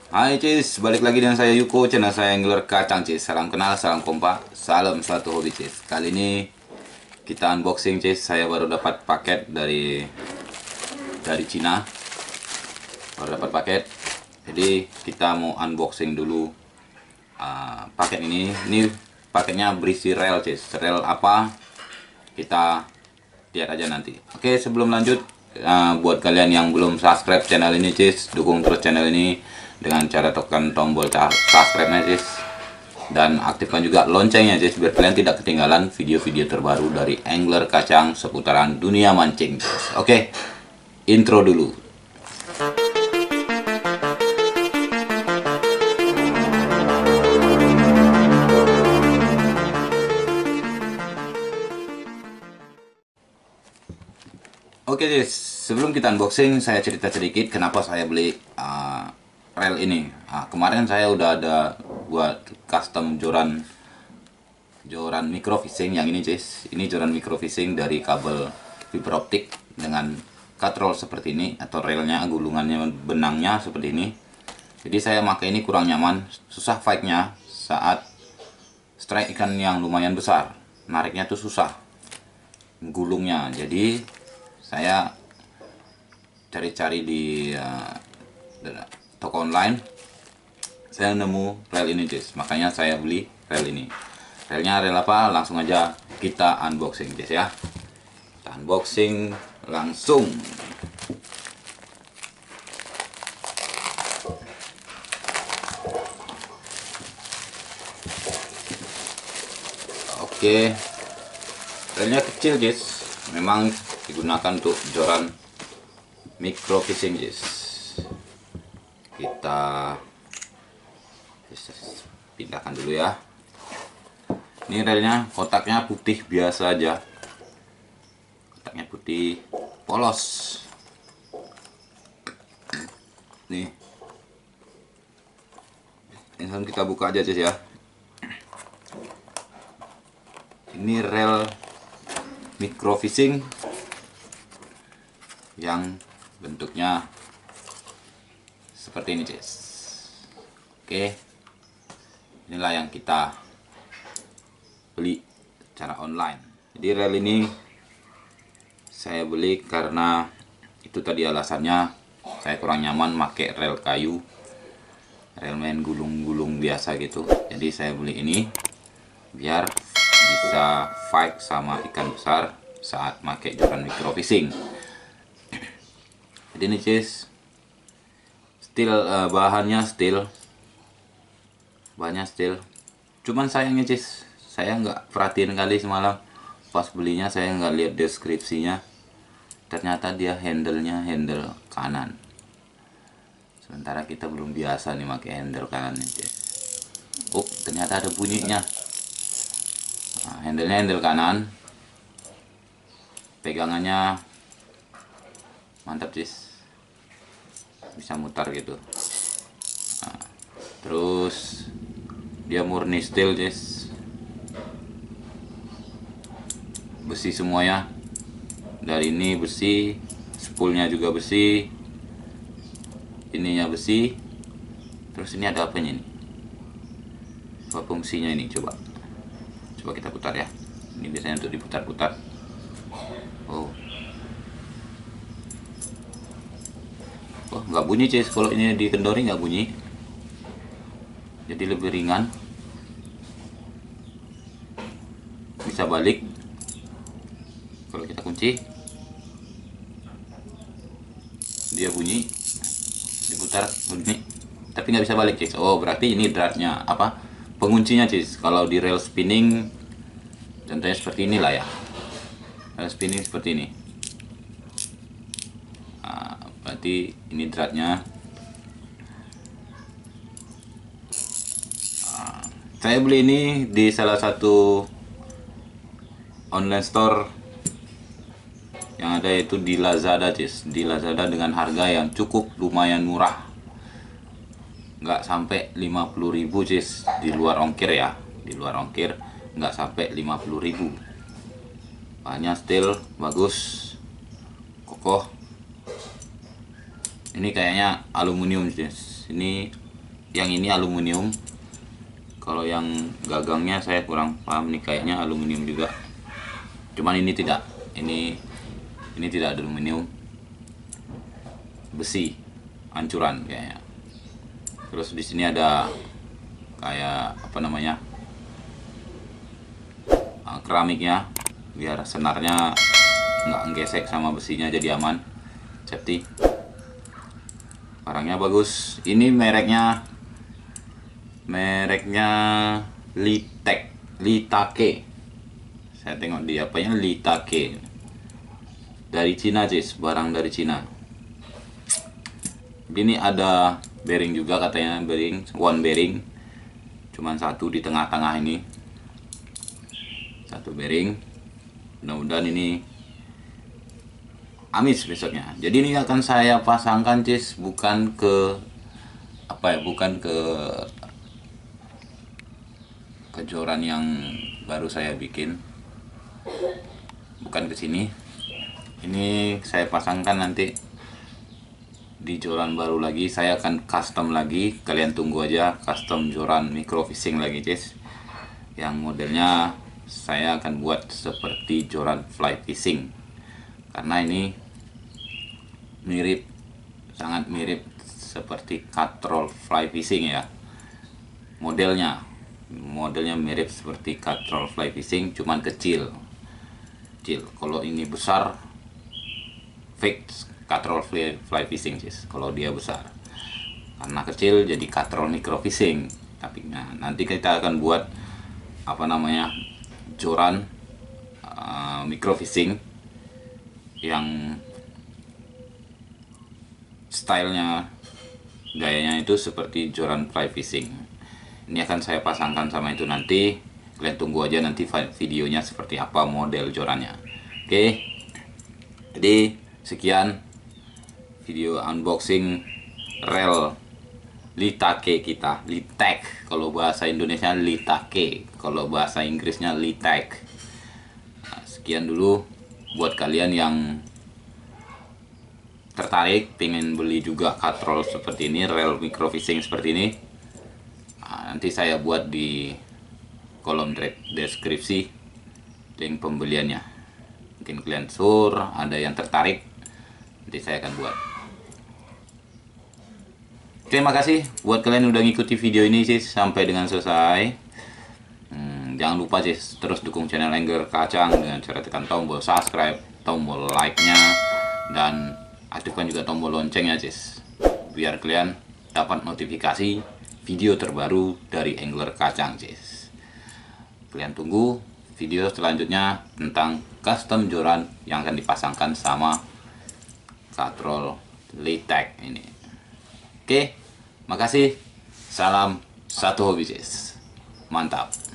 Hai Cis, balik lagi dengan saya Yuko, channel saya Angler Kacang Cis. Salam kenal, salam kompak, salam satu hobi Cis. Kali ini kita unboxing Cis. Saya baru dapat paket dari Cina. Baru dapat paket. Jadi kita mau unboxing dulu paket ini. Ini paketnya berisi rel Cis. Rel apa? Kita lihat aja nanti. Oke, sebelum lanjut, buat kalian yang belum subscribe channel ini Cis, dukung terus channel ini dengan cara tekan tombol subscribe-nya Cis, dan aktifkan juga loncengnya Cis, biar kalian tidak ketinggalan video-video terbaru dari Angler Kacang seputaran dunia mancing Cis. Oke, intro dulu. Oke Cis, sebelum kita unboxing saya cerita sedikit kenapa saya beli rel ini. Kemarin saya udah ada buat custom joran microfishing yang ini Cis. Ini joran microfishing dari kabel fiber optik dengan katrol seperti ini, atau relnya, gulungannya, benangnya seperti ini. Jadi saya pakai ini kurang nyaman, susah fight-nya saat strike ikan yang lumayan besar. Nariknya tuh susah, gulungnya. Jadi saya cari-cari di toko online, saya nemu rel ini Cis. Makanya saya beli rel ini. Relnya rel apa? Langsung aja kita unboxing Cis ya. Kita unboxing langsung. Oke, relnya kecil Cis. Memang digunakan untuk joran microfishing Cis. Kita pindahkan dulu ya. Ini relnya, kotaknya putih biasa aja, kotaknya putih polos nih. Ini kita buka aja Cis ya. Ini rel microfishing yang bentuknya seperti ini Cis. Oke, inilah yang kita beli secara online. Jadi rel ini saya beli karena itu tadi alasannya, saya kurang nyaman pakai rel kayu, rel main gulung-gulung biasa gitu. Jadi saya beli ini biar bisa fight sama ikan besar saat pakai joran microfishing. Jadi ini Cis, steel, bahannya steel, cuman sayangnya Cis, saya nggak perhatiin kali semalam pas belinya, saya nggak lihat deskripsinya. Ternyata dia handle-nya handle kanan, sementara kita belum biasa nih pakai handle kanan Cis. Oh, ternyata ada bunyinya. Handle-nya handle kanan, pegangannya mantap Cis, bisa mutar gitu. Terus dia murni steel Cis, besi semuanya. Dari ini besi, spoolnya juga besi, ininya besi. Terus ini ada apanya ini, apa fungsinya ini, coba kita putar ya. Ini biasanya untuk diputar-putar. Oh, nggak bunyi Cis, kalau ini dikendori nggak bunyi, jadi lebih ringan, bisa balik. Kalau kita kunci dia bunyi, diputar bunyi, tapi nggak bisa balik Cis. Oh, berarti ini dratnya, apa, penguncinya Cis. Kalau di rel spinning contohnya seperti inilah ya, rel spinning seperti ini. Berarti ini dratnya. Saya beli ini di salah satu online store yang ada, yaitu di Lazada Cis. Di Lazada dengan harga yang cukup lumayan murah, nggak sampai 50.000 Cis, di luar ongkir ya, di luar ongkir nggak sampai 50.000. Bahannya steel, bagus, kokoh. Ini kayaknya aluminium Cis. Ini yang ini aluminium. Kalau yang gagangnya saya kurang paham nih, kayaknya aluminium juga. Cuman ini tidak. Ini tidak aluminium. Besi ancuran kayaknya. Terus di sini ada kayak apa namanya? Keramiknya biar senarnya nggak gesek sama besinya, jadi aman, safety. Barangnya bagus. Ini mereknya Litake. Saya tengok di apanya, Litake. Dari Cina, Cis, barang dari Cina. Ini ada bearing juga katanya, one bearing. Cuman satu di tengah-tengah ini. Satu bearing. Mudah-mudahan ini amis besoknya. Jadi ini akan saya pasangkan, Cis, bukan ke joran yang baru saya bikin. Bukan ke sini. Ini saya pasangkan nanti di joran baru lagi. Saya akan custom lagi. Kalian tunggu aja, custom joran micro fishing lagi, Cis. Yang modelnya saya akan buat seperti joran fly fishing. Karena ini sangat mirip seperti katrol fly fishing ya. Modelnya mirip seperti katrol fly fishing, cuman kecil. Kalau ini besar, fake katrol fly fishing, Cis. Kalau dia besar, karena kecil jadi katrol micro fishing. Tapi nanti kita akan buat apa namanya, joran micro fishing yang stylenya, gayanya itu seperti joran fly fishing. Ini akan saya pasangkan sama itu nanti. Kalian tunggu aja nanti videonya seperti apa model jorannya. Oke. Jadi sekian video unboxing rel Litake kita. Litake kalau bahasa Indonesia, Litake kalau bahasa Inggrisnya Litake. Nah, sekian dulu buat kalian yang tertarik pengen beli juga katrol seperti ini, rel micro fishing seperti ini. Nah, nanti saya buat di kolom deskripsi link pembeliannya. Mungkin kalian ada yang tertarik, nanti saya akan buat. Terima kasih buat kalian yang udah ngikuti video ini sih sampai dengan selesai. Jangan lupa sih terus dukung channel Angler Kacang dengan cara tekan tombol subscribe, tombol like-nya, dan aktifkan juga tombol loncengnya, Cis, biar kalian dapat notifikasi video terbaru dari Angler Kacang, Cis. Kalian tunggu video selanjutnya tentang custom joran yang akan dipasangkan sama katrol Litake ini. Oke, makasih. Salam satu hobi, Cis. Mantap.